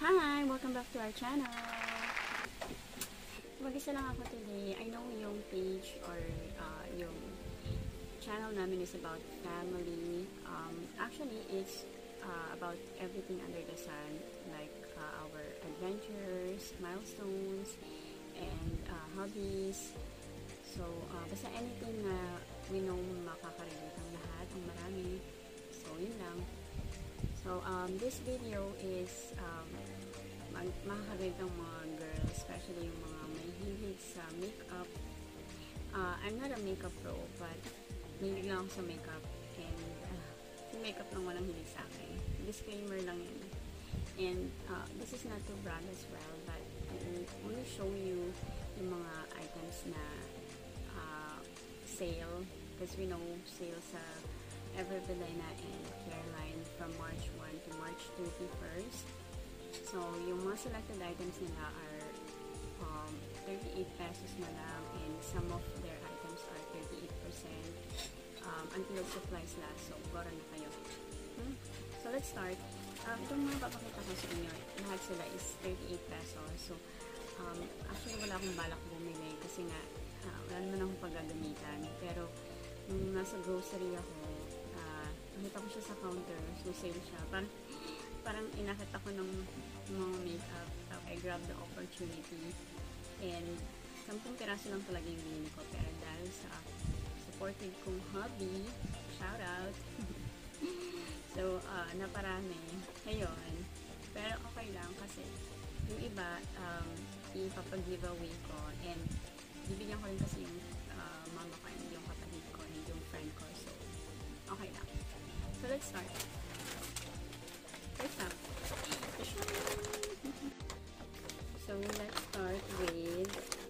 Hi! Welcome back to our channel! Mag-isa lang ako today. I know yung page or yung channel namin is about family. Actually, it's about everything under the sun, like our adventures, milestones, and hobbies. So, basta anything na we know makakarelate ang lahat, ang marami. So, yun lang. So, this video is makakarelate ang mga girls, especially yung mga may hilig sa makeup. I'm not a makeup pro, but hilig lang ako sa makeup. And, yung makeup lang walang hilig sa akin. Disclaimer lang yun. And, this is not to brag as well, but I want to show you yung mga items na sale. Because we know sale sa Everbelena and Careline from March 1 to March 31st. So, yung mga selected items nila are 38 pesos na lang, and some of their items are 38% until supplies last. So, bora na kayo. So, let's start. Itong mga papakita ko sa inyo, lahat sila is 38 pesos. So, actually wala akong balak bumili kasi nga wala naman akong paggagamitan. Pero, nung nasa grocery ako, nakita ko siya sa counter, so sale siya. Parang inakit ako ng mga makeup, so I grabbed the opportunity. And 10 piraso lang talaga yung binili ko, pero dahil sa supportive kong hobby, shout out! So, naparami. Ngayon, pero okay lang kasi yung iba, ipapag-giveaway ko, and bibigyan ko rin kasi yung mama ko, and yung kapatid ko, and yung friend ko. So, okay lang. So, let's start. First up. So, let's start with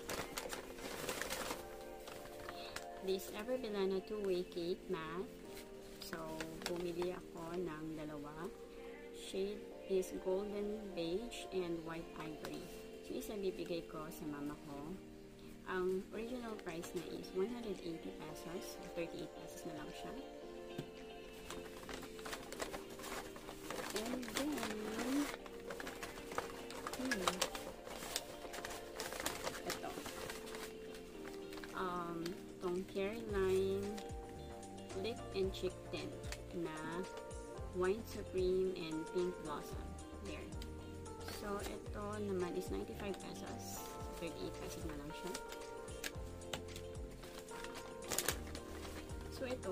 this Everbelena 2-way cake matte. So, bumili ako ng dalawa. Shade is golden beige and white ivory. So, isa bibigay ko sa mama ko. Ang original price na is 180 pesos. 38 pesos na lang siya. And then, ito. Itong Careline Lip and Cheek Tint na Wine Supreme and Pink Blossom. There. So, ito naman is 95 pesos. 38 pesos na lang siya. So, ito,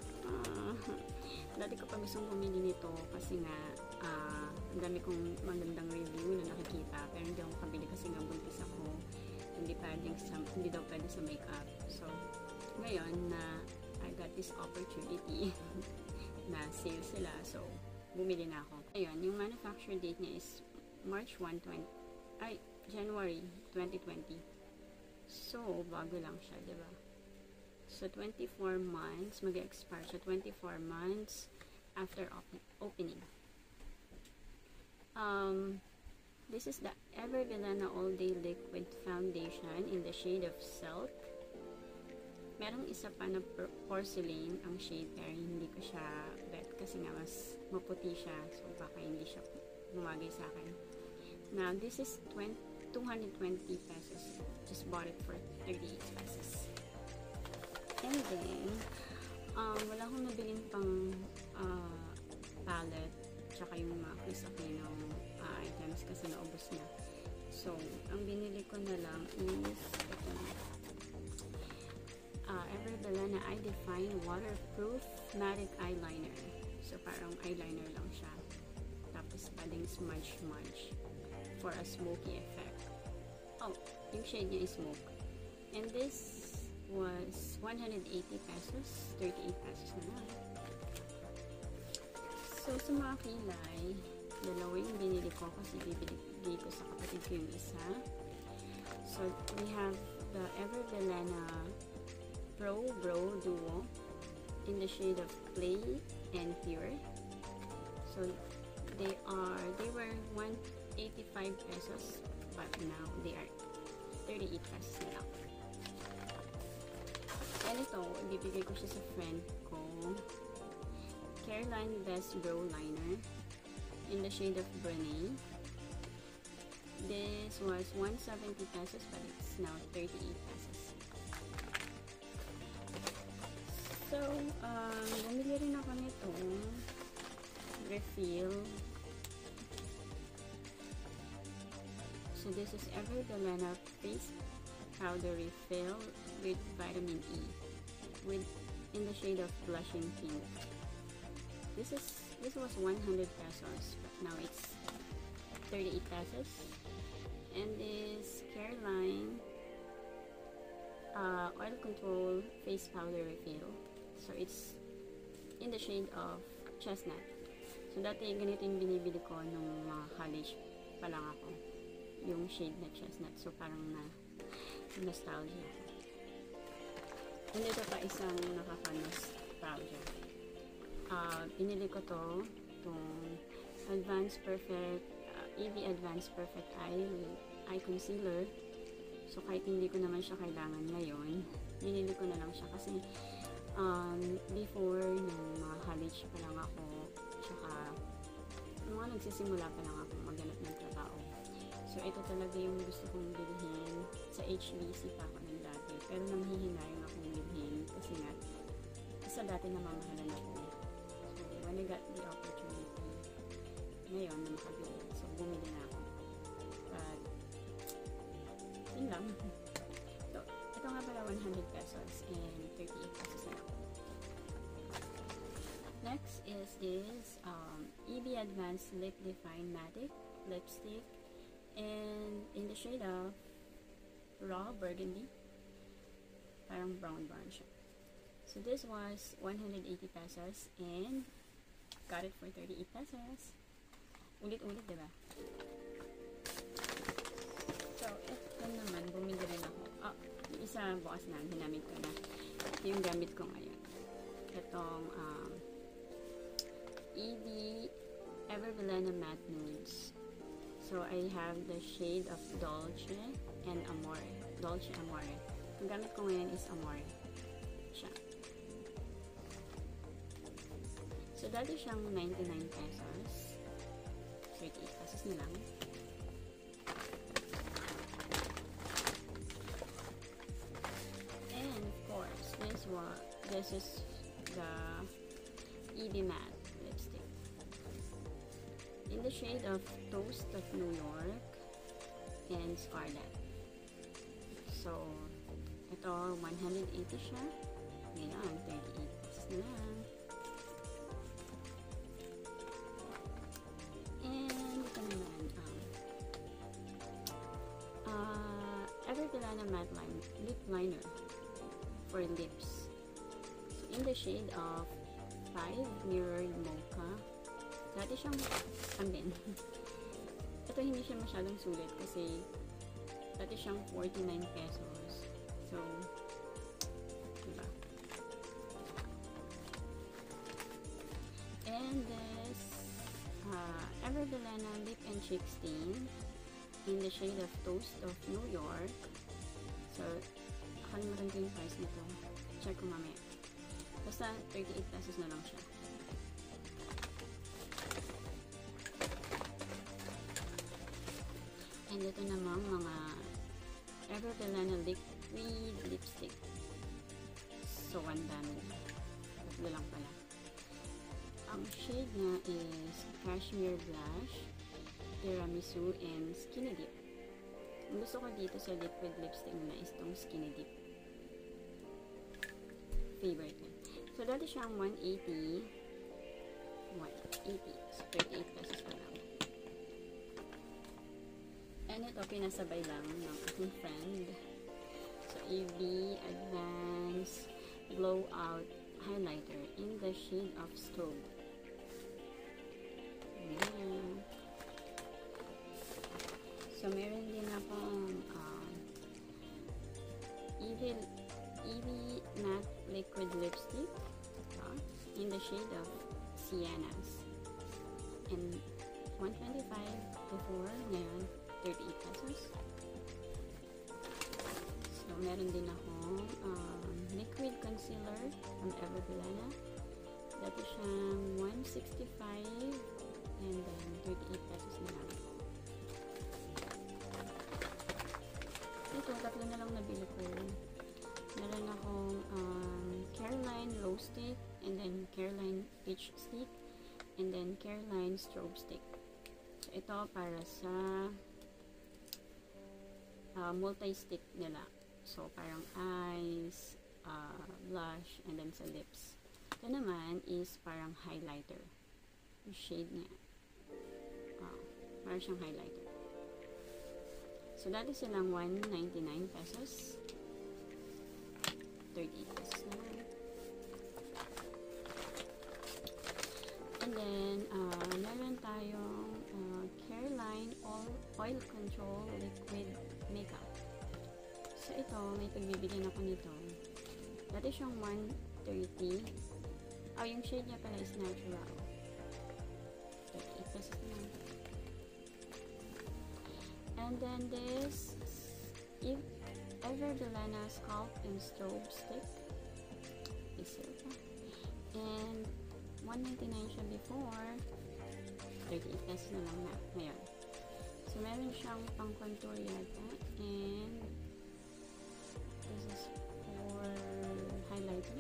dati ko pa gustong pumili nito kasi nga, ang dami kong magandang review na nakikita, pero hindi ako kabili kasi nga buntis ako. Hindi daw pwede sa makeup. So, ngayon na I got this opportunity na sale sila, so, bumili na ako. Ayun, yung manufacture date niya is March 1, January 2020. So, bago lang siya, diba? So, 24 months, mag-expire siya 24 months after opening. This is the Everbelena All Day Liquid Foundation in the shade of Silk. Merong isa pa na porcelain ang shade, pero hindi ko siya bet kasi nga mas maputi siya. So, baka hindi siya bumagay sa akin. Now, this is 220 pesos. Just bought it for 38 pesos. And then, wala akong nabiling pang palette tsaka yung mga Chris Aquino items kasi naubos na. So, ang binili ko na lang is ito na. Everbelena I Define Waterproof Matte Eyeliner. So, parang eyeliner lang siya. Tapos, pwedeng smudge for a smoky effect. Oh, yung shade niya is smoke. And this was 180 pesos. 38 pesos na lang. So, sa mga kilay, dalawa yung binili ko kasi bibili ko sa kapatid ko yung isa. So, we have the Everbelena Pro Brow Duo in the shade of Play and Pure. So, they were 185 pesos, but now they are 38 pesos na lang. And ito, ibibigay ko siya sa friend ko. Careline Best Brow Liner in the shade of Brunei. This was 170 pesos, but it's now 38 pesos. So, bumili rin ako nitong refill. So, this is Everbelena Face Powder Refill with Vitamin E in the shade of Blushing Pink. This was 100 pesos, but now it's 38 pesos. And this Careline Oil Control Face Powder Refill. So, it's in the shade of Chestnut. So, dati ganito yung binibili ko nung mga college pa lang ako. Yung shade na Chestnut. So, parang nostalgia ako. And ito pa isang nakaka-nostalgia. Pinili ko to, itong Advanced Perfect, EV Advanced Perfect Eye Concealer. So, kahit hindi ko naman siya kailangan ngayon, binili ko na lang siya kasi before, nung mga college pa lang ako, tsaka nung nagsisimula pa lang ako maghanap ng trabaho. So, ito talaga yung gusto kong bilhin. Sa HBC pa ako ng dati. Pero nanghihinayang akong bilhin kasi nga, sa dati namamahalan ako. So, when I got the opportunity, ngayon, na makabili. So, bumili na ako. But, yun lang. So, ito nga pala 100 pesos and 38 pesos na lang. Next is this EB Advanced Lip Define Matte Lipstick. And in the shade of Raw Burgundy. Parang brown siya. So this was 180 pesos and got it for 38 pesos. Ulit-ulit, diba? So, ito naman, bumili rin ako. Yung isa bukas na, ginamit ko na. Ito yung gamit ko ngayon. Itong EB Everbelena Matte Nudes. So, I have the shade of Dolce and Amore. Dolce Amore. Ang gamit ko ngayon is Amore. Siya. So, dati siyang 99 pesos. 38 pesos na lang. And, of course, this is the EB Matte lipstick. In the shade of Toast of New York and Scarlet. So, ito, 180 siya. Ngayon, 38 pesos na lang. And, ito naman, Everbelena Matte Lip Liner for lips. So, in the shade of 5 Mirrored Mocha. Dati siyang ambin. Ito hindi siya masyadong sulit kasi dati siyang 49 pesos. So, diba? And this Everbelena Lip and Cheek Stain in the shade of Toast of New York. So, nakalimutan ko yung price nito. Check ko mamaya. Basta 38 pesos na lang siya. And ito namang mga Everbelena Liquid Lipstick. So, ang dami. Tatlo lang pala. Ang shade niya is Cashmere Blush, Tiramisu, and Skinny Dip. Ang gusto ko dito sa liquid lipstick na is itong Skinny Dip. Favorite niya. So, dati siyang 180. So, 38 pesos pa lang. And ito, pinasabay lang ng aking friend. So, EB Advanced Blowout Highlighter in the shade of Stove. Ayan. So, meron din akong EB Matte Liquid Lipstick in the shade of Siennas. And 125 before, ngayon 38 pesos. So, meron din akong liquid concealer from Everbelena. Dati siyang 165 and then 38 pesos na lang. tatlo na lang nabili ko. Meron akong Careline Rose Stick, and then Careline Peach Stick, and then Careline Strobe Stick. So, ito para sa multi-stick nila. So, parang eyes, blush, and then sa lips. Ito naman is parang highlighter. Yung shade niya. Parang siyang highlighter. So, dati silang 199 pesos. 38 pesos naman. And then, meron tayong Careline Oil Control Liquid Makeup. So, ito, may pagbibigyan ako nito. Dati siyang 130. Yung shade niya pala is natural. 38 pesos naman. And then this Everbelena Scalp and Strobe Stick. And 199 siya before. 38 pesos na lang na ngayon. So, meron siyang pang contour yata. And this is for highlighter.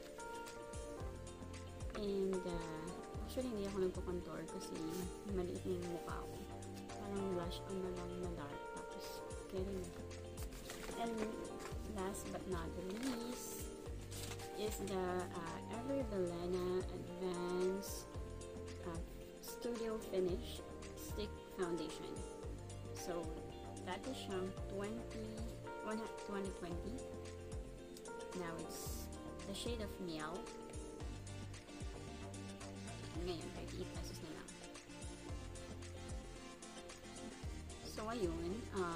And actually, hindi ako nagpo-contour kasi maliit na yung mukha ko. Parang blush on na lang na dark. Tapos, kaya rin na. And last but not the least is the Everbelena Advanced Studio Finish Stick Foundation. So, that is siyang 2020. Now, it's the shade of Miel. Ngayon, 38 pesos na lang. So, ayun.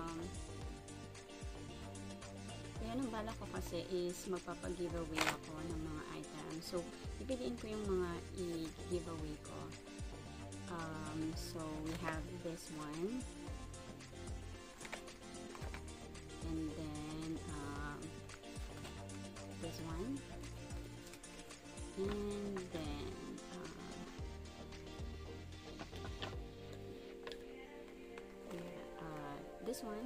Kaya ang bala ko kasi is magpapag-giveaway ako ng mga items. So, pipiliin ko yung mga i-giveaway ko. So, we have this one. And then, this one. And then, this one.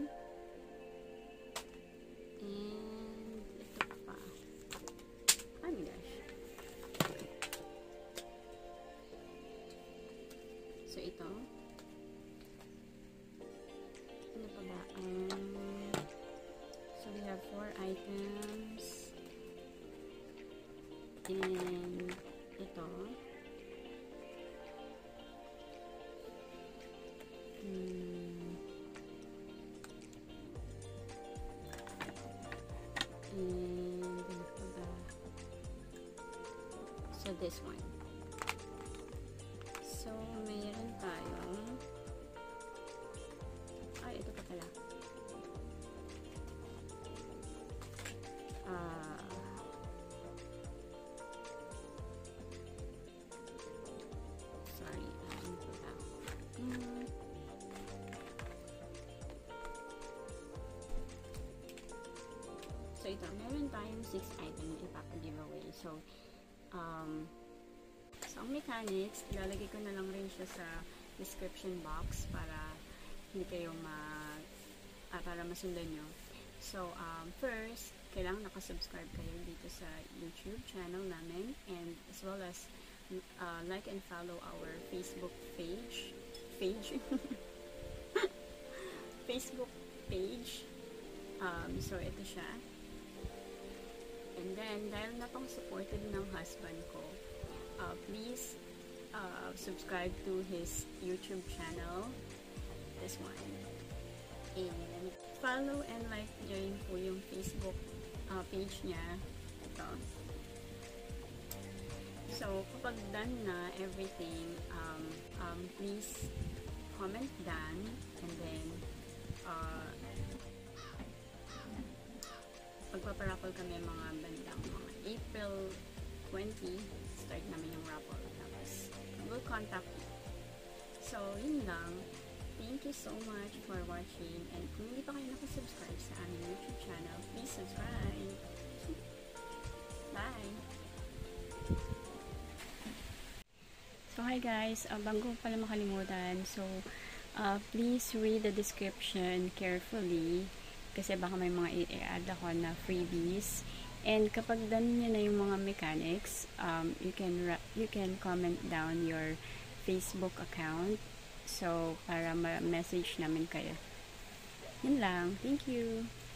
And ito pa. Oh my gosh. So, ito. Ano pa ba? So, we have 4 items. And ito. And so this one. So mayroon tayong ito pa pala. Sorry, ano pa ba? So ito, meron tayong 6 items na ipapa-giveaway. So, ang mechanics, ilalagay ko na lang rin siya sa description box para hindi kayo para masundan nyo. So, first, kailangan nakasubscribe kayo dito sa YouTube channel namin, and as well as like and follow our Facebook page. Facebook page. So, ito siya. And then, dahil na pang supported ng husband ko, please subscribe to his YouTube channel, this one. And follow and like join po yung Facebook page niya. Ito. So, kapag done na everything, please comment done, and then magpaparapol kami mga bandang mga April 20, start namin yung raffle. Tapos, we'll contact you. So, yun lang. Thank you so much for watching. And kung hindi pa kayo nakasubscribe sa aming YouTube channel, please subscribe. Bye! So, hi guys. Bago pala makalimutan. So, please read the description carefully. kasi baka may mga i-add ako na freebies. And kapag done nyo na yung mga mechanics, you can comment down your Facebook account. So, para ma-message namin kayo. Yun lang. Thank you!